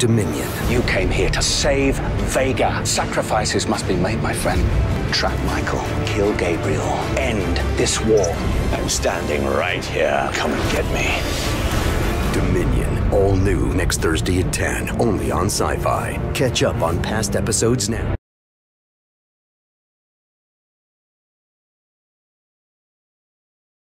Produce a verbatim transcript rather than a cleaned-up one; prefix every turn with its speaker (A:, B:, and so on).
A: Dominion.
B: You came here to save Vega. Sacrifices must be made, my friend. Trap Michael, kill Gabriel, end this war. I'm standing right here. Come and get me.
A: Dominion, all new next Thursday at ten, only on Sci-Fi. Catch up on past episodes now.